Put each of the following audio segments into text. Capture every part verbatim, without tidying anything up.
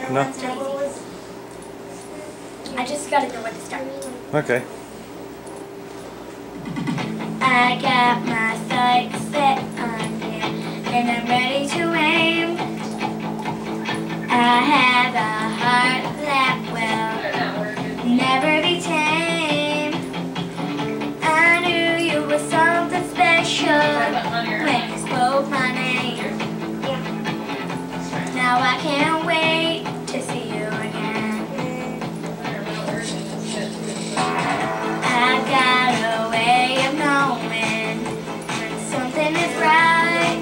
No. I just gotta know when to start. Okay. I got my sights set on you, and I'm ready to aim. I have a heart that will never be tamed. I knew you were something special when you spoke my name. Now I can't wait to see you again. I've got a way of knowing when something is right.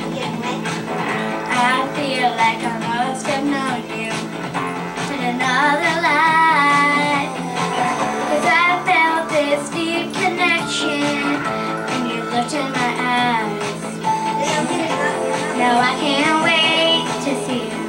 I feel like I must have known you in another life, 'cause I felt this deep connection when you looked in my eyes. Now I can't wait to see you.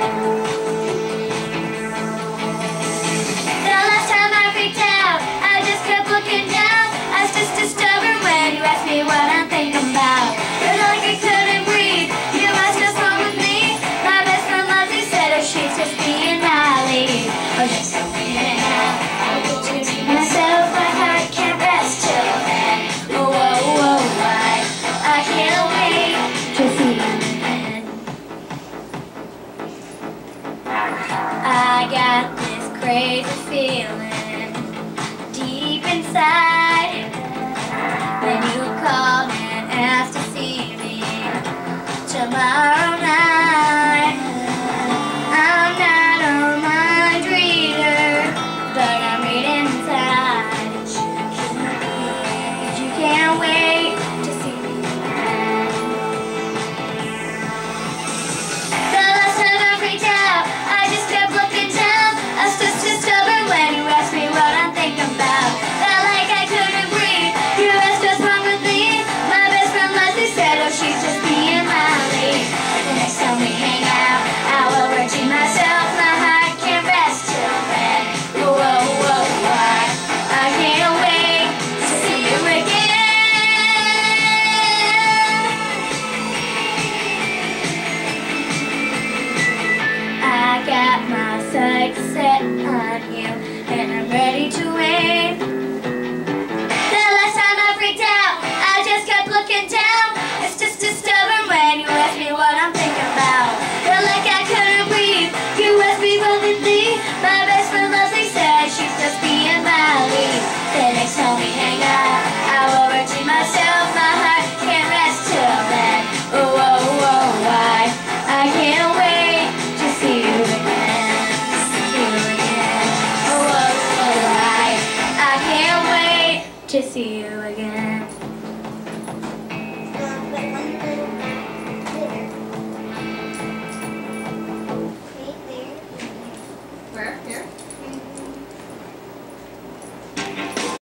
The last time I freaked out, I just kept looking down. I was just as stubborn when you asked me what I'm thinking about. Felt like I couldn't breathe. You asked what's wrong with me. My best friend Leslie said, oh, she's just being my lead. Oh, just so we hang out. I'll get to me myself. My heart can't rest till then. Oh, whoa, whoa, why? I can't wait to see you again. I got this crazy feeling deep inside when you called and asked to see me tomorrow night. I'm not a mind reader, but I'm reading inside. You can't wait to see me again. The last time I freaked out, I just kept looking down. I was just as stubborn when you asked me what I'm thinking about. Felt like I couldn't breathe. You asked what's wrong with me. My best friend Leslie said, oh, she's just being my lead. The next time we hang out, I will redeem myself. My heart can't rest till then. Whoa, whoa, why? I can't wait to see you again. I got my sights set on you, and I'm ready to aim. The last time I freaked out, I just kept looking down. It's just as stubborn when you asked me what I'm thinking about. Felt like I couldn't breathe. You asked me repeatedly. My best friend Leslie said she's just being my lead. The next time we hang out, I will redeem myself. My heart can't rest till then. Oh, whoa, whoa, why? I can't wait to see you again. See you again. Oh, whoa, whoa, why? I can't wait to see you again.